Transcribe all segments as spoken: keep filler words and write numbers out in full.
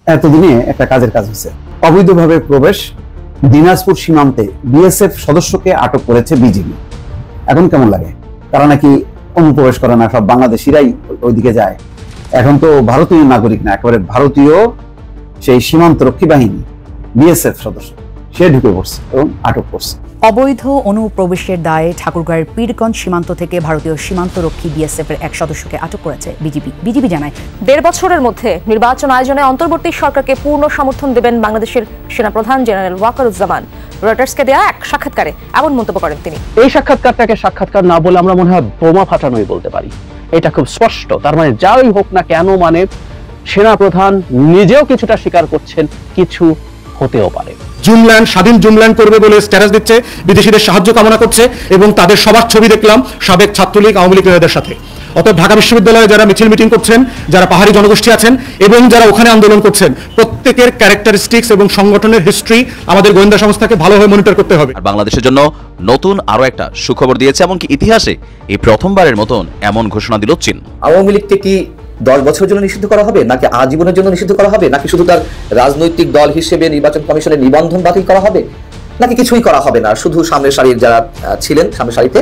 এতদিনে একটা কাজের কাজ হয়েছে। অবৈধভাবে প্রবেশ দিনাজপুর সীমান্তে বিএসএফ সদস্যকে আটক করেছে বিজিবি। এখন কেমন লাগে? তারা নাকি অনুপ্রবেশ করে না, সব বাংলাদেশিরাই ওইদিকে যায়। এখন তো ভারতীয় নাগরিক না, একেবারে ভারতীয় সেই সীমান্ত রক্ষী বাহিনী বিএসএফ সদস্য সে ঢুকে পড়ছে এবং আটক করছে। অবৈধ অনুপ্রবেশের দায়ে ঠাকুরগাঁয়ের পীরগঞ্জ সীমান্ত থেকে ভারতীয় সীমান্তরক্ষী বিএসএফ এর এক সদস্যকে আটক করেছে বিজিবি। বিজিবি জানায়, দেড় বছরের মধ্যে নির্বাচন আয়োজনে অন্তর্বর্তী সরকারকে পূর্ণ সমর্থন দেবেন বাংলাদেশের সেনাপ্রধান জেনারেল ওয়াকারুজ্জামান। রয়টার্সকে দেয়া এক সাক্ষাৎকারে এমন মন্তব্য করেন তিনি। এই সাক্ষাৎকারটাকে সাক্ষাৎকার না বলে আমরা মনে হয় বোমা ফাটানোই বলতে পারি। এটা খুব স্পষ্ট, তার মানে যাই হোক না কেন, মানে সেনাপ্রধান নিজেও কিছুটা স্বীকার করছেন কিছু হতেও পারে। জুমল্যান্ড স্বাধীন জুমল্যান্ড করবে বলে স্ট্যাটাস দিচ্ছে, বিদেশিদের সাহায্য কামনা করছে এবং তাদের সবার ছবি দেখলাম সাবেক ছাত্রলীগ আওয়ামী লীগ নেতাদের সাথে। অতএব ঢাকা বিশ্ববিদ্যালয়ে যারা মিছিল মিটিং করছেন, যারা পাহাড়ি জনগোষ্ঠী আছেন এবং যারা ওখানে আন্দোলন করছেন, প্রত্যেকের ক্যারেক্টারিস্টিক্স এবং সংগঠনের হিস্ট্রি আমাদের গোয়েন্দা সংস্থাকে ভালোভাবে মনিটর করতে হবে। আর বাংলাদেশের জন্য নতুন আরো একটা সুখবর দিয়েছে, এমনকি ইতিহাসে এই প্রথমবারের মতন এমন ঘোষণা দিল চীন। আওয়ামী লীগকে কি দশ বছরের জন্য নিষিদ্ধ করা হবে, নাকি আজীবনের জন্য নিষিদ্ধ করা হবে, নাকি শুধু তার রাজনৈতিক দল হিসেবে নির্বাচন কমিশনের নিবন্ধন বাতিল করা হবে, নাকি কিছুই করা হবে না, শুধু সামনের সারির যারা ছিলেন সামনের সারিতে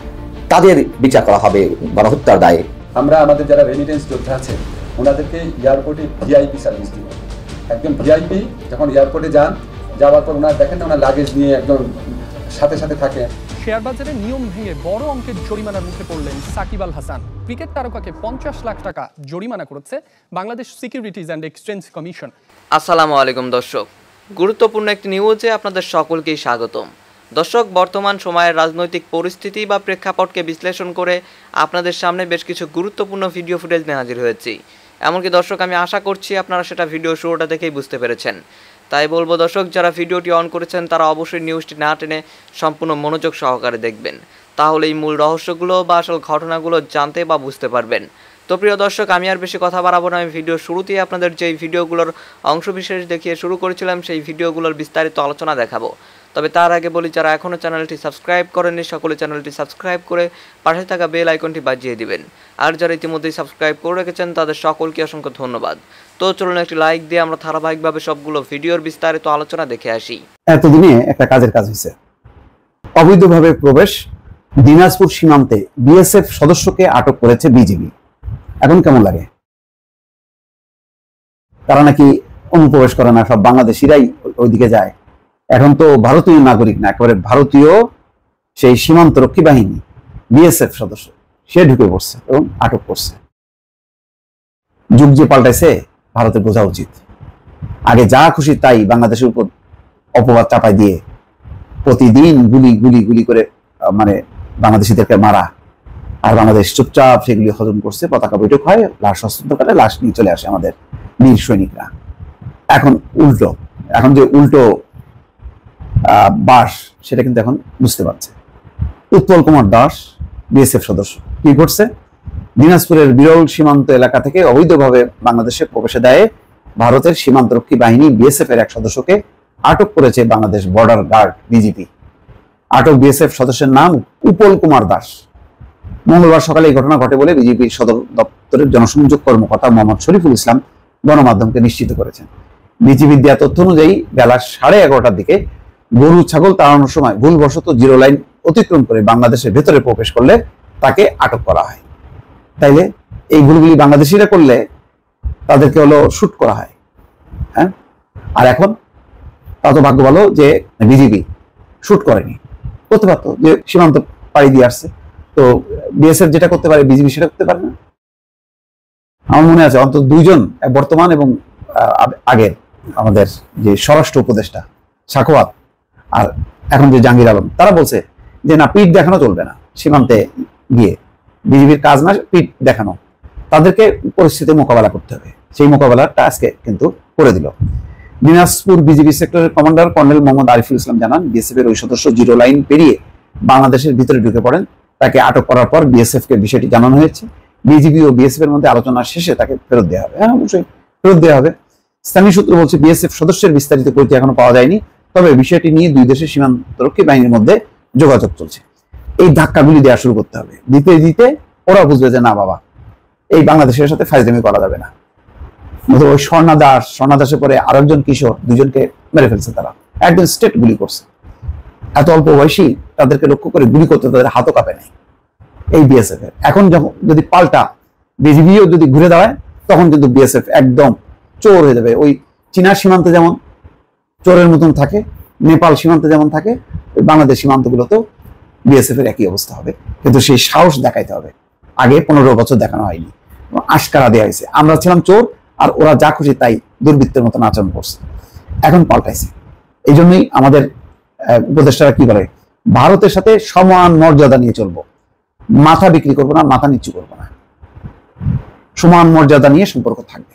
তাদের বিচার করা হবে গণহত্যার দায়ে। আমরা আমাদের যারা রেমিটেন্স যোদ্ধা আছে ওনাদেরকে এয়ারপোর্টে ভিআইপি সার্ভিস দিব। একদম ভিআইপি যখন এয়ারপোর্টে যান, যাওয়ার পর ওনার দেখেন না ওনার লাগেজ নিয়ে একদম সাথে সাথে থাকে। শেয়ার বাজারে নিয়ম ভেঙে বড় অঙ্কের জরিমানার মুখে পড়লেন সাকিব আল হাসান। ক্রিকেট তারকাকে পঞ্চাশ লাখ টাকা জরিমানা করেছে Bangladesh securities and exchange commission. আসসালামু আলাইকুম দর্শক, গুরুত্বপূর্ণ একটি নিউজে আপনাদের সকলকেই স্বাগতম। দর্শক, বর্তমান সময়ের রাজনৈতিক পরিস্থিতি বা প্রেক্ষাপটকে বিশ্লেষণ করে আপনাদের সামনে বেশ কিছু গুরুত্বপূর্ণ ভিডিও ফুটেজ নিয়ে হাজির হয়েছি। এমনকি দর্শক, আমি আশা করছি আপনারা সেটা ভিডিও শুরুটা দেখেই বুঝতে পেরেছেন। তাই বলবো দর্শক, যারা ভিডিওটি অন করেছেন তারা অবশ্যই নিউজটি না টেনে সম্পূর্ণ মনোযোগ সহকারে দেখবেন, তাহলে এই মূল রহস্যগুলো বা আসল ঘটনাগুলো জানতে বা বুঝতে পারবেন। তো প্রিয় দর্শক, আমি আর বেশি কথা বাড়াবো না। আমি ভিডিও শুরুতেই আপনাদের যেই ভিডিওগুলোর অংশবিশেষ দেখিয়ে শুরু করেছিলাম সেই ভিডিওগুলোর বিস্তারিত আলোচনা দেখাবো। তবে তার আগে বলি, যারা এখনও চ্যানেলটি সাবস্ক্রাইব করেননি সকলে চ্যানেলটি সাবস্ক্রাইব করে পাশে থাকা বেল আইকনটি বাজিয়ে দিবেন। আর যারা ইতিমধ্যেই সাবস্ক্রাইব করে রেখেছেন তাদের সকলকে অসংখ্য ধন্যবাদ। তো চলুন একটি লাইক দিয়ে আমরা ধারাবাহিকভাবে সবগুলো ভিডিওর বিস্তারিত আলোচনা দেখে আসি। এতদিনে একটা কাজের কাজ হয়েছে। অবৈধভাবে প্রবেশ দিনাজপুর সীমান্তে বিএসএফ সদস্যকে আটক করেছে বিজিবি। এখন কেমন লাগে? তারা নাকি অনুপ্রবেশ করে না, সব বাংলাদেশিরাই ওইদিকে যায়। এখন তো ভারতীয় নাগরিক না, একেবারে ভারতীয় সেই সীমান্ত রক্ষী বাহিনী বিএসএফ সদস্য সে ঢুকে পড়ছে এবং আটক করছে। যুগ যে পাল্টাইছে, ভারতের বোঝা উচিত। আগে যা খুশি তাই বাংলাদেশের উপর অপবাদ চাপাই দিয়ে প্রতিদিন গুলি গুলি গুলি করে মানে বাংলাদেশিদেরকে মারা, আর বাংলাদেশ চুপচাপ সেগুলি হজম করছে। পতাকা বৈঠক হয়, লাশ হস্তান্তর করে লাশ নিয়ে চলে আসে আমাদের বীর সৈনিকরা। এখন উল্টো, এখন যে উল্টো আহ বাস সেটা কিন্তু এখন বুঝতে পারছে। উৎপল কুমার দাস বিএসএফ সদস্য কি করছে? দিনাজপুরের বিরল সীমান্ত এলাকা থেকে অবৈধভাবে বাংলাদেশে প্রবেশের দায়ে ভারতের সীমান্তরক্ষী বাহিনী বিএসএফ এর এক সদস্যকে আটক করেছে বাংলাদেশ বর্ডার গার্ড বিজিবি। আটক বিএসএফ সদস্যের নাম উৎপল কুমার দাস। মঙ্গলবার সকালে এই ঘটনা ঘটে বলে বিজিবির সদর দপ্তরের জনসংযোগ কর্মকর্তা মোহাম্মদ শরীফুল ইসলাম গণমাধ্যমকে নিশ্চিত করেছেন। বিজিবির দেওয়া তথ্য অনুযায়ী বেলা সাড়ে এগারোটার দিকে গরু ছাগল তাড়ানোর সময় ভুলবশত জিরো লাইন অতিক্রম করে বাংলাদেশের ভেতরে প্রবেশ করলে তাকে আটক করা হয়। তাইলে এই ভুলগুলি বাংলাদেশিরা করলে তাদেরকে হলো শুট করা হয়। হ্যাঁ, আর এখন তা তো ভাগ্য ভালো যে বিজিবি শুট করেনি, করতে পারতো, যে সীমান্ত পাড়ি দিয়ে আসছে। তো বিএসএফ যেটা করতে পারে বিজিবি সেটা করতে পারে না। আমার মনে আছে অন্তত দুইজন, বর্তমান এবং আগের আমাদের যে স্বরাষ্ট্র উপদেষ্টা সাখোয়াত আর এখন যে জাহাঙ্গীর আলম, তারা বলছে যে না, পিঠ দেখানো চলবে না সীমান্তে গিয়ে, বিজিবির কাজ না পিঠ দেখানো, তাদেরকে পরিস্থিতি মোকাবেলা করতে হবে। সেই মোকাবেলাটা আজকে কিন্তু করে দিল। দিনাজপুর বিজিবি সেক্টরের কমান্ডার কর্নেল মোহাম্মদ আরিফুল ইসলাম জানান, বিএসএফ এর ওই সদস্য জিরো লাইন পেরিয়ে বাংলাদেশের ভিতরে ঢুকে পড়েন। তাকে আটক করার পর বিএসএফ কে বিষয়টি জানানো হয়েছে। বিজিবি ও বিএসএফ এর মধ্যে আলোচনা শেষে তাকে ফেরত দেওয়া হবে। হ্যাঁ, অবশ্যই ফেরত দেওয়া হবে। স্থানীয় সূত্র বলছে, বিএসএফ সদস্যের বিস্তারিত পরিচয় এখনো পাওয়া যায়নি, তবে বিষয়টি নিয়ে দুই দেশের সীমান্তরক্ষী বাহিনীর মধ্যে যোগাযোগ চলছে। এই ধাক্কাগুলি দেওয়া শুরু করতে হবে। দিতে দিতে ওরা বুঝবে যে না বাবা, এই বাংলাদেশের সাথে ফাইজলামি করা যাবে না। ওই স্বর্ণা দাস স্বর্ণা দাসের পরে আরেকজন কিশোর দুজনকে মেরে ফেলছে তারা, একজন স্টেট গুলি করছে। এত অল্প বয়সী তাদেরকে লক্ষ্য করে গুলি করতে তাদের হাতও কাঁপে নাই এই বিএসএফ এর। এখন যখন যদি পাল্টা বিজিবিও যদি ঘুরে দাঁড়ায় তখন কিন্তু বিএসএফ একদম চোর হয়ে যাবে। ওই চীনা সীমান্তে যেমন চোরের মতন থাকে, নেপাল সীমান্তে যেমন থাকে, ওই বাংলাদেশ সীমান্তগুলোতেও বিএসএফ এর একই অবস্থা হবে। কিন্তু সেই সাহস দেখাইতে হবে, আগে পনেরো বছর দেখানো হয়নি, আশকারা দেওয়া হয়েছে। আমরা ছিলাম চোর আর ওরা যা খুশি তাই দুর্বৃত্তের মতন আচরণ করছে, এখন পাল্টাইছে। এই জন্যই আমাদের উপদেষ্টারা কি বলে, ভারতের সাথে সমান মর্যাদা নিয়ে চলবো, মাথা বিক্রি করবো না, মাথা নিচু করবো না, সমান মর্যাদা নিয়ে সম্পর্ক থাকবে।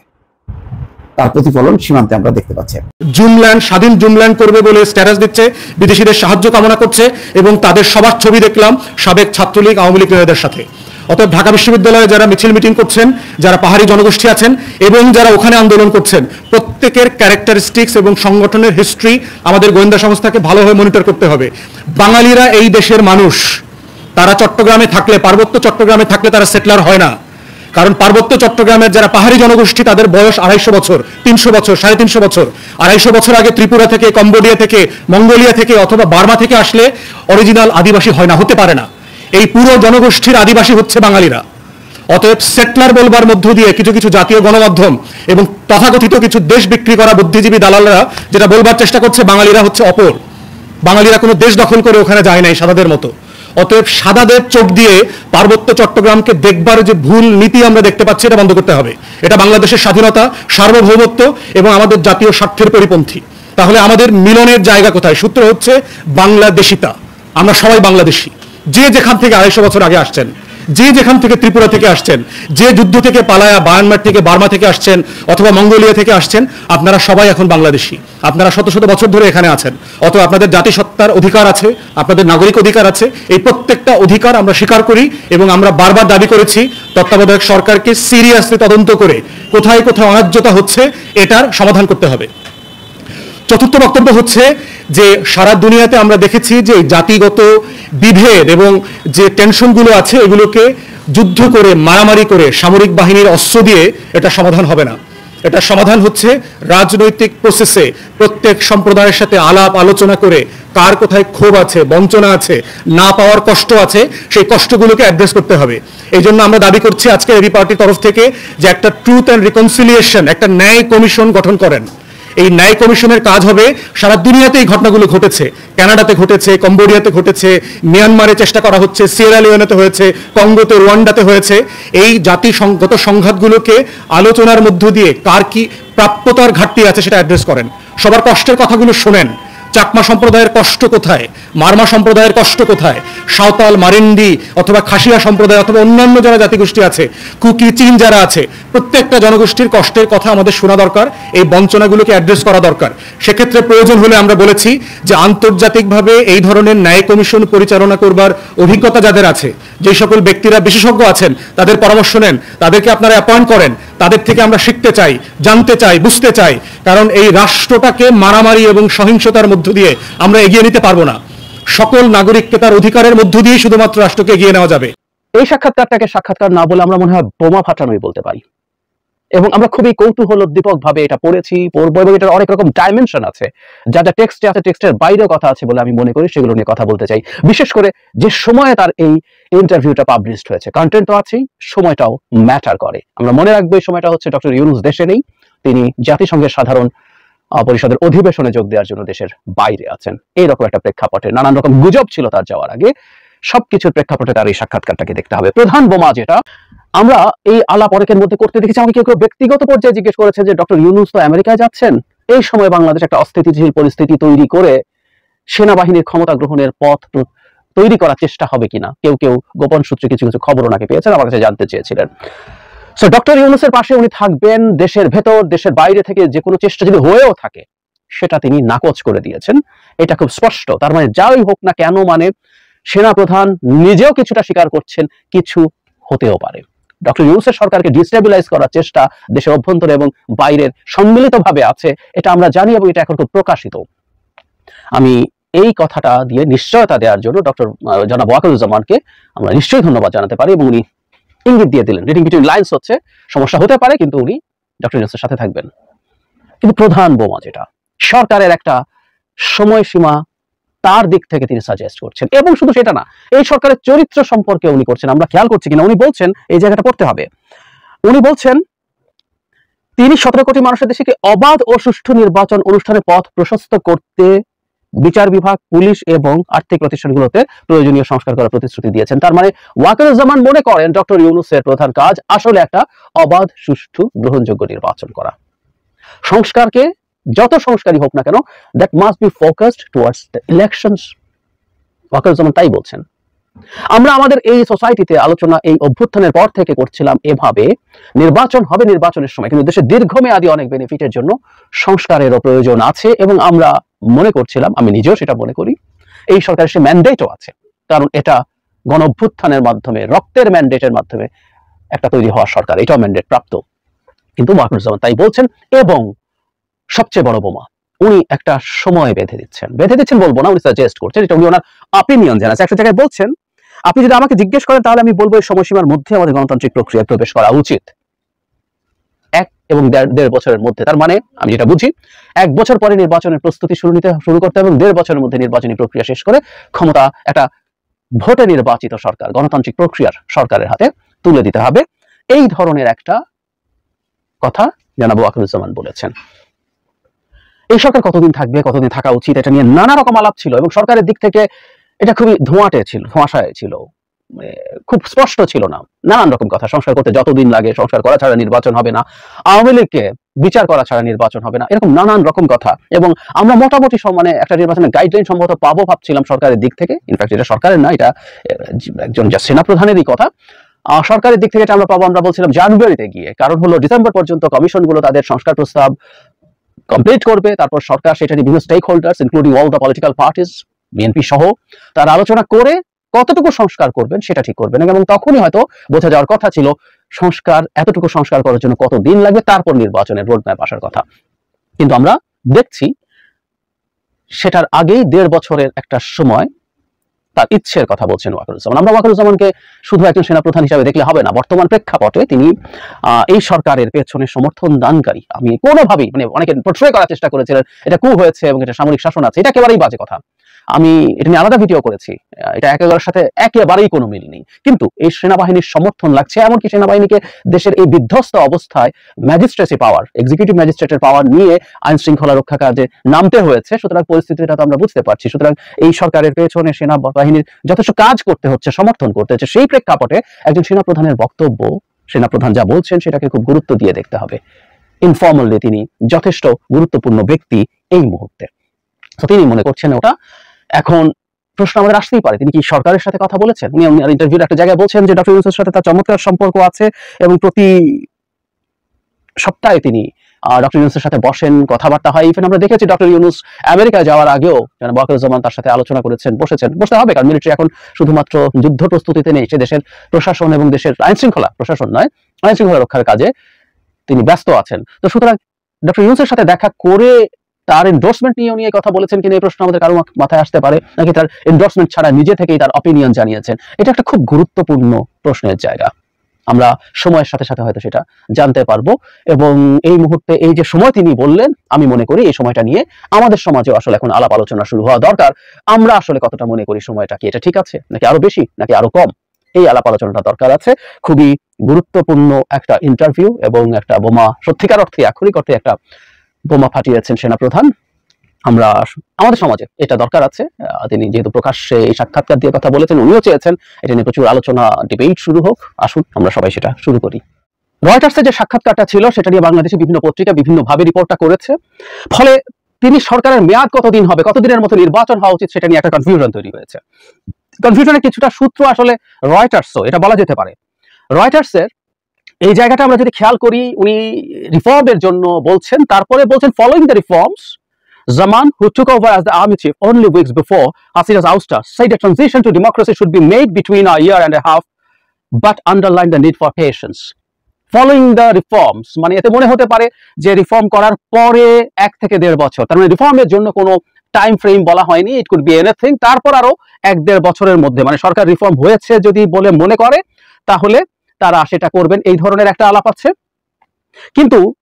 তার প্রতিফলন সীমান্তে আমরা দেখতে পাচ্ছি। জুমল্যান্ড স্বাধীন জুমল্যান্ড করবে বলে স্ট্যাটাস দিচ্ছে, বিদেশিদের সাহায্য কামনা করছে এবং তাদের সবার ছবি দেখলাম সাবেক ছাত্রলীগ আওয়ামী লীগ নেতাদের সাথে। অতএব ঢাকা বিশ্ববিদ্যালয়ে যারা মিছিল মিটিং করছেন, যারা পাহাড়ি জনগোষ্ঠী আছেন এবং যারা ওখানে আন্দোলন করছেন, প্রত্যেকের ক্যারেক্টারিস্টিক্স এবং সংগঠনের হিস্ট্রি আমাদের গোয়েন্দা সংস্থাকে ভালোভাবে মনিটর করতে হবে। বাঙালিরা এই দেশের মানুষ, তারা চট্টগ্রামে থাকলে, পার্বত্য চট্টগ্রামে থাকলে তারা সেটলার হয় না। কারণ পার্বত্য চট্টগ্রামের যারা পাহাড়ি জনগোষ্ঠী তাদের বয়স আড়াইশো বছর, তিনশো বছর, সাড়ে তিনশো বছর। আড়াইশো বছর আগে ত্রিপুরা থেকে, কম্বোডিয়া থেকে, মঙ্গোলিয়া থেকে অথবা বার্মা থেকে আসলে অরিজিনাল আদিবাসী হয় না, হতে পারে না। এই পুরো জনগোষ্ঠীর আদিবাসী হচ্ছে বাঙালিরা। অতএব সেটলার বলবার মধ্য দিয়ে কিছু কিছু জাতীয় গণমাধ্যম এবং তথাকথিত কিছু দেশ বিক্রি করা বুদ্ধিজীবী দালালরা যেটা বলবার চেষ্টা করছে, বাঙালিরা হচ্ছে অপর, বাঙালিরা কোনো দেশ দখল করে ওখানে যায় নাই সাদাদের মতো। অতএব সাদাদের চোখ দিয়ে পার্বত্য চট্টগ্রামকে দেখবার যে ভুল নীতি আমরা দেখতে পাচ্ছি, এটা বন্ধ করতে হবে। এটা বাংলাদেশের স্বাধীনতা, সার্বভৌমত্ব এবং আমাদের জাতীয় স্বার্থের পরিপন্থী। তাহলে আমাদের মিলনের জায়গা কোথায়? সূত্র হচ্ছে বাংলাদেশিতা। আমরা সবাই বাংলাদেশি, যে যেখান থেকে আড়াইশো বছর আগে আসছেন, যে যেখান থেকে ত্রিপুরা থেকে আসছেন, যে যুদ্ধ থেকে পালায়া বায়ানমার থেকে, বার্মা থেকে আসছেন অথবা মঙ্গোলিয়া থেকে আসছেন, আপনারা সবাই এখন বাংলাদেশি। আপনারা শত শত বছর ধরে এখানে আছেন, অথবা আপনাদের জাতিসত্তার অধিকার আছে, আপনাদের নাগরিক অধিকার আছে। এই প্রত্যেকটা অধিকার আমরা স্বীকার করি এবং আমরা বারবার দাবি করেছি তত্ত্বাবধায়ক সরকারকে সিরিয়াসলি তদন্ত করে কোথায় কোথায় অন্যায্যতা হচ্ছে এটার সমাধান করতে হবে। চতুর্থ বক্তব্য হচ্ছে যে সারা দুনিয়াতে আমরা দেখেছি যে জাতিগত বিভেদ এবং যে টেনশনগুলো আছে এগুলোকে যুদ্ধ করে, মারামারি করে, সামরিক বাহিনীর অস্ত্র দিয়ে এটা সমাধান হবে না। এটা সমাধান হচ্ছে রাজনৈতিক প্রসেসে প্রত্যেক সম্প্রদায়ের সাথে আলাপ আলোচনা করে কার কোথায় ক্ষোভ আছে, বঞ্চনা আছে, না পাওয়ার কষ্ট আছে, সেই কষ্টগুলোকে অ্যাড্রেস করতে হবে। এই জন্য আমরা দাবি করছি আজকে এবি পার্টির তরফ থেকে যে একটা ট্রুথ অ্যান্ড রিকনসিলিয়েশন, একটা ন্যায় কমিশন গঠন করেন। এই ন্যায় কমিশনের কাজ হবে, সারা দুনিয়াতে এই ঘটনাগুলো ঘটেছে, কানাডাতে ঘটেছে, কম্বোডিয়াতে ঘটেছে, মিয়ানমারে চেষ্টা করা হচ্ছে, সিয়েরা লিওনেতে হয়েছে, কঙ্গোতে, রুয়ান্ডাতে হয়েছে। এই জাতিগত সংঘাতগুলোকে আলোচনার মধ্য দিয়ে কার কি প্রাপ্যতার ঘাটতি আছে সেটা অ্যাড্রেস করেন। সবার কষ্টের কথাগুলো শোনেন। চাকমা সম্প্রদায়ের কষ্ট কোথায়, মারমা সম্প্রদায়ের কষ্ট কোথায়, সাঁওতাল, মারেন্ডি অথবা খাসিয়া সম্প্রদায় অথবা অন্যান্য যারা জাতিগোষ্ঠী আছে, কুকি, চীন যারা আছে, প্রত্যেকটা জনগোষ্ঠীর কষ্টের কথা আমাদের শোনা দরকার, এই বঞ্চনাগুলোকে অ্যাড্রেস করা দরকার। সেক্ষেত্রে প্রয়োজন হলে আমরা বলেছি যে আন্তর্জাতিকভাবে এই ধরনের ন্যায় কমিশন পরিচালনা করবার অভিজ্ঞতা যাদের আছে, যে সকল ব্যক্তিরা বিশেষজ্ঞ আছেন, তাদের পরামর্শ নেন, তাদেরকে আপনারা অ্যাপয়েন্ট করেন। তাদের থেকে আমরা শিখতে চাই, জানতে চাই, বুঝতে চাই। কারণ এই রাষ্ট্রটাকে মারামারি এবং সহিংসতার মধ্য দিয়ে আমরা এগিয়ে নিতে পারবো না। সকল নাগরিককে তার অধিকারের মধ্য দিয়ে শুধুমাত্র রাষ্ট্রকে এগিয়ে নেওয়া যাবে। এই সাক্ষাৎকারটাকে সাক্ষাৎকার না বলে আমরা মনে হয় বোমা ফাটানোই বলতে পারি। এবং আমরা খুবই কৌতূহলোদ্দীপক ভাবে এটা পড়েছি, পড়বো, এবং এটার অনেক রকম ডাইমেনশন আছে, যা যা টেক্সটে আছে, টেক্সটের বাইরেও কথা আছে বলে আমি মনে করি, সেগুলো নিয়ে কথা বলতে চাই। বিশেষ করে যে সময়ে তার এই ইন্টারভিউটা পাবলিশড হয়েছে, কন্টেন্ট তো আছেই, সময়টাও ম্যাটার করে। আমরা মনে রাখবো এই সময়টা হচ্ছে ডক্টর ইউনূস দেশে নেই, তিনি জাতিসংঘের সাধারণ পরিষদের অধিবেশনে যোগ দেওয়ার জন্য দেশের বাইরে আছেন। এইরকম একটা প্রেক্ষাপটে নানান রকম গুজব ছিল তার যাওয়ার আগে, সবকিছুর প্রেক্ষাপটে তার এই সাক্ষাৎকারটাকে দেখতে হবে। প্রধান বোমা যেটা আমরা এই আলাপ অনেকের মধ্যে করতে দেখেছি, আমাকে কেউ কেউ ব্যক্তিগত পর্যায়ে জিজ্ঞেস করেছে যে ডক্টর ইউনূস তো আমেরিকায় যাচ্ছেন, এই সময় বাংলাদেশ একটা অস্থিতিশীল পরিস্থিতি তৈরি করে সেনাবাহিনীর ক্ষমতা গ্রহণের পথ তৈরি করার চেষ্টা হবে কিনা। কেউ কেউ গোপন সূত্রে কিছু কিছু খবর ওনাকে পেয়েছেন, আমার কাছে জানতে চেয়েছিলেন। সো ডক্টর ইউনূসের পাশে উনি থাকবেন, দেশের ভেতর দেশের বাইরে থেকে যে কোনো চেষ্টা যদি হয়েও থাকে সেটা তিনি নাকচ করে দিয়েছেন, এটা খুব স্পষ্ট। তার মানে যাই হোক না কেন, মানে সেনাপ্রধান নিজেও কিছুটা স্বীকার করছেন কিছু হতেও পারে। ডক্টর ইউনূসের সরকারকে ডিস্টেবিলাইজ করার চেষ্টা দেশের অভ্যন্তরে এবং বাইরের সম্মিলিতভাবে আছে, এটা আমরা জানি এবং এটা এখন খুব প্রকাশিত। আমি এই কথাটা দিয়ে নিশ্চয়তা দেওয়ার জন্য ডক্টর জনাব ওয়াকারুজ্জামানকে আমরা নিশ্চয়ই ধন্যবাদ জানাতে পারি, এবং উনি ইঙ্গিত দিয়ে দিলেন, রিডিং বিটুইন লাইন্স হচ্ছে সমস্যা হতে পারে, কিন্তু উনি ডক্টর ইউনূসের সাথে থাকবেন। কিন্তু প্রধান বোমা যেটা সরকারের একটা সময়সীমা তার দিক থেকে তিনি সাজেস্ট করছেন, এবং শুধু সেটা না, এই সরকারের চরিত্র সম্পর্কে উনি করছেন, আমরা খেয়াল করছি কিনা, উনি বলছেন, এই জায়গাটা পড়তে হবে, উনি বলছেন তিনি সতেরো কোটি মানুষের দেশে অবাধ ও সুষ্ঠু নির্বাচন অনুষ্ঠানের পথ প্রশস্ত করতে বিচার বিভাগ, পুলিশ এবং আর্থিক প্রতিষ্ঠানগুলোতে প্রয়োজনীয় সংস্কার করার প্রতিশ্রুতি দিয়েছেন। তার মানে ওয়াকারুজ্জামান মনে করেন ডক্টর ইউনূসের প্রধান কাজ আসলে একটা অবাধ, সুষ্ঠু, গ্রহণযোগ্য নির্বাচন করা। সংস্কারকে যত সংস্কারই হোক না কেন, that must be focused towards the elections. Wakeruzzaman তাই বলছেন। আমরা আমাদের এই সোসাইটিতে আলোচনা এই অভ্যুত্থানের পর থেকে করছিলাম এভাবে, নির্বাচন হবে নির্বাচনের সময়, কিন্তু দেশের দীর্ঘমেয়াদী অনেক বেনিফিটের জন্য সংস্কারেরও প্রয়োজন আছে, এবং আমরা মনে করছিলাম, আমি নিজেও সেটা মনে করি, এই সরকারের সে ম্যান্ডেটও আছে, কারণ এটা গণ অভ্যুত্থানের মাধ্যমে, রক্তের ম্যান্ডেটের মাধ্যমে একটা তৈরি হওয়া সরকার, এটাও ম্যান্ডেট প্রাপ্ত। কিন্তু ওয়াকারুজ্জামান তাই বলছেন, এবং সবচেয়ে বড় বোমা, উনি একটা সময় বেঁধে দিচ্ছেন, বেঁধে দিচ্ছেন বলবো না, উনি সাজেস্ট করছেন, এটা উনি ওনার অপিনিয়ন জানাচ্ছেন। একটা জায়গায় বলছেন, আপনি যদি আমাকে জিজ্ঞেস করেন তাহলে আমি বলবো এই সময়সীমার মধ্যে আমাদের গণতান্ত্রিক প্রক্রিয়ায় প্রবেশ করা উচিত, এক এবং দেড় বছরের মধ্যে। তার মানে আমি যেটা বুঝি, এক বছর পরে নির্বাচনের প্রস্তুতি শুরু নিতে শুরু করতে হবে, এবং দেড় বছরের মধ্যে নির্বাচনী প্রক্রিয়া শেষ করে ক্ষমতা একটা ভোটে নির্বাচিত সরকার, গণতান্ত্রিক প্রক্রিয়ার সরকারের হাতে তুলে দিতে হবে। এই ধরনের একটা কথা জনাব ওয়াকারুজ্জামান বলেছেন। এই সরকার কতদিন থাকবে, কতদিন থাকা উচিত, এটা নিয়ে নানা রকম আলাপ ছিল, এবং সরকারের দিক থেকে এটা খুবই ধোঁয়াটে ছিল, ধোঁয়াশায় ছিল, খুব স্পষ্ট ছিল না। নানান রকম কথা, সংস্কার করতে যতদিন লাগে, সংস্কার করা ছাড়া নির্বাচন হবে না, আওয়ামী লীগকে বিচার করা ছাড়া নির্বাচন হবে না, এরকম নানান রকম কথা। এবং আমরা মোটামুটি মানে একটা নির্বাচনের গাইডলাইন সম্ভবত পাবো ভাবছিলাম সরকারের দিক থেকে। ইনফ্যাক্ট এটা সরকারের না, এটা একজন সেনাপ্রধানেরই কথা। সরকারের দিক থেকে এটা আমরা পাবো, আমরা বলছিলাম জানুয়ারিতে গিয়ে, কারণ হলো ডিসেম্বর পর্যন্ত কমিশনগুলো তাদের সংস্কার প্রস্তাব কমপ্লিট করবে, তারপর সরকার সেটা নিয়ে বিভিন্ন stake holders including all the political parties, BNP সহ, তারা আলোচনা করে কতটুকু সংস্কার করবেন সেটা ঠিক করবেন, এবং তখনই হয়তো বোঝা যাওয়ার কথা ছিল সংস্কার, এতটুকু সংস্কার করার জন্য কত দিন লাগবে, তারপর নির্বাচনের রোডম্যাপ আসার কথা। কিন্তু আমরা দেখছি সেটার আগেই দেড় বছরের একটা সময় তার ইচ্ছের কথা বলছেন ওয়াকারুজ্জামান। আমরা ওয়াকারুজ্জামানকে শুধু একজন সেনাপ্রধান হিসাবে দেখলে হবে না, বর্তমান প্রেক্ষাপটে তিনি এই সরকারের পেছনে সমর্থন দানকারী। আমি কোনোভাবেই, মানে অনেকে পোর্ট্রে করার চেষ্টা করেছিলেন এটা কু হয়েছে এবং এটা সামরিক শাসন আছে, এটা একেবারেই বাজে কথা। আমি এটা নিয়ে আলাদা ভিডিও করেছি, এটা একেবারের সাথে একেবারেই কোনো মিল নেই। কিন্তু এই সেনাবাহিনীর সমর্থন লাগছে, এমনকি সেনাবাহিনীকে দেশের এই বিধ্বস্ত অবস্থায় ম্যাজিস্ট্রেসি পাওয়ার, এক্সিকিউটিভ ম্যাজিস্ট্রেটের পাওয়ার নিয়ে আইন শৃঙ্খলা রক্ষা কাজে নামতে হয়েছে। সুতরাং পরিস্থিতিটা তো আমরা বুঝতে পারছি। সুতরাং এই সরকারের পেছনে সেনাবাহিনীর যথেষ্ট কাজ করতে হচ্ছে, সমর্থন করতে হচ্ছে। সেই প্রেক্ষাপটে একজন সেনাপ্রধানের বক্তব্য, সেনাপ্রধান যা বলছেন সেটাকে খুব গুরুত্ব দিয়ে দেখতে হবে। ইনফর্মালি তিনি যথেষ্ট গুরুত্বপূর্ণ ব্যক্তি এই মুহূর্তে, তো তিনি মনে করছেন ওটা। এখন প্রশ্ন আমাদের আসতেই পারে, তিনি কি সরকারের সাথে কথা বলেছেন? উনি ইন্টারভিউর একটা জায়গায় বলছেন যে ডক্টর ইউনূসের সাথে তার চমৎকার সম্পর্ক আছে, এবং প্রতি সপ্তাহে তিনি ডক্টর ইউনূসের সাথে বসেন, কথাবার্তা হয়। ইভেন আমরা দেখেছি ডক্টর ইউনূস আমেরিকায় যাওয়ার আগেও জনাব ওয়াকারুজ্জামান তার সাথে আলোচনা করেছেন, বসেছেন। বসতে হবে, কারণ মিলিটারি এখন শুধুমাত্র যুদ্ধ প্রস্তুতিতে নেই, সে দেশের প্রশাসন এবং দেশের আইন শৃঙ্খলা, প্রশাসন নয়, আইন শৃঙ্খলা রক্ষার কাজে তিনি ব্যস্ত আছেন। তো সুতরাং ডক্টর ইউনূসের সাথে দেখা করে তার এন্ডোর্সমেন্ট নিয়ে উনি এই কথা বলেছেন কিনা, এই প্রশ্ন আমাদের কারো মাথায় আসতে পারে, নাকি তার এন্ডোর্সমেন্ট ছাড়া নিজে থেকেই তার অপিনিয়ন জানিয়েছেন। এটা একটা খুব গুরুত্বপূর্ণ প্রশ্নের জায়গা। আমরা সময়ের সাথে সাথে হয়তো সেটা জানতে পারবো। এবং এই মুহূর্তে এই যে সময় তিনি বললেন, আমি মনে করি এই সময়টা নিয়ে আমাদের সমাজেও আসলে এখন আলাপ আলোচনা শুরু হওয়া দরকার। আমরা আসলে কতটা মনে করি সময়টা কি এটা ঠিক আছে, নাকি আরো বেশি, নাকি আরো কম, এই আলাপ আলোচনাটা দরকার আছে। খুবই গুরুত্বপূর্ণ একটা ইন্টারভিউ, এবং একটা বোমা, সত্যিকার অর্থে আক্ষরিক অর্থে একটা বোমা ফাটিয়েছেন সেনাপ্রধান। আমরা আমাদের সমাজে এটা দরকার আছে। তিনি যেহেতু প্রকাশ্যে এই সাক্ষাৎকার দিয়ে কথা বলেছেন, উনিও চেয়েছেন এটা নিয়ে প্রচুর আলোচনা, ডিবেট শুরু হোক। আসুন আমরা সবাই সেটা শুরু করি। রয়টার্সের যে সাক্ষাৎকারটা ছিল সেটা নিয়ে বাংলাদেশে বিভিন্ন পত্রিকা বিভিন্নভাবে রিপোর্টটা করেছে। ফলে তিনি সরকারের মেয়াদ কতদিন হবে, কতদিনের মতো নির্বাচন হওয়া উচিত, সেটা নিয়ে একটা কনফিউশন তৈরি হয়েছে। কনফিউশনের কিছুটা সূত্র আসলে রয়টার্সও, এটা বলা যেতে পারে। রয়টার্সের এই জায়গাটা আমরা যদি খেয়াল করি, উনি রিফর্মের জন্য বলছেন, তারপরে বলছেন following the reforms, Zaman, who took over as the army chief only weeks before Hasina's ouster, said a transition to democracy should be made between a year and a half, but underlined the need for patience. Following the reforms, মানে এতে মনে হতে পারে যে reform করার পরে এক থেকে দেড় বছর, তার মানে রিফর্মের জন্য কোনো টাইম ফ্রেম বলা হয়নি, ইট কুড বি এনিথিং। তারপর আরো এক দেড় বছরের মধ্যে, মানে সরকার রিফর্ম হয়েছে যদি বলে মনে করে, তাহলে তারা সেটা করবেন, এই ধরনের একটা আলাপ আছে। কিন্তু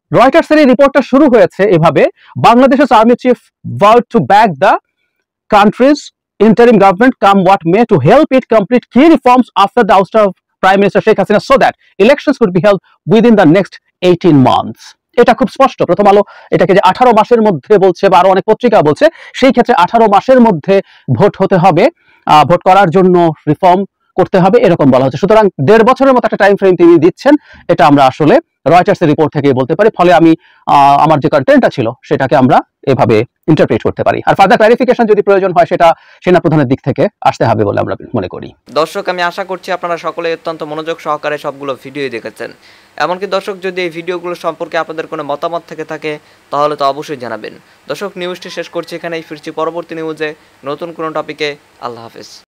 রয়টার্সের এই রিপোর্টটা শুরু হয়েছে এভাবে, বাংলাদেশের army chief vowed to back the country's interim government come what may to help it complete key reforms after the ouster of Prime Minister Sheikh Hasina so that elections could be held within the next eighteen months. এটা খুব স্পষ্ট। প্রথম আলো এটাকে যে আঠারো মাসের মধ্যে বলছে বা আরো অনেক পত্রিকা বলছে, সেই ক্ষেত্রে আঠারো মাসের মধ্যে ভোট হতে হবে, ভোট করার জন্য রিফর্ম করতে হবে এরকম বলা হচ্ছে। সুতরাং দেড় বছরের মতো একটা টাইম ফ্রেম তিনি দিচ্ছেন, এটা আমরা আসলে রয়টার্সের রিপোর্ট থেকে বলতে পারি। ফলে আমি আমার যে কন্টেন্টটা ছিল সেটাকে আমরা এভাবে ইন্টারপ্রেট করতে পারি। আর ফার্দার ক্লারিফিকেশন যদি প্রয়োজন হয় সেটা সেনাপ্রধানের দিক থেকে আসতে হবে বলে আমরা মনে করি। দর্শক, আমি আশা করছি আপনারা সকলে অত্যন্ত মনোযোগ সহকারে সবগুলো ভিডিওই দেখেছেন। এমনকি দর্শক, যদি এই ভিডিওগুলো সম্পর্কে আপনাদের কোনো মতামত থেকে থাকে তাহলে তো অবশ্যই জানাবেন। দর্শক, নিউজটি শেষ করছি এখানেই, ফিরছি পরবর্তী নিউজে নতুন কোনো টপিকে। আল্লাহ হাফেজ।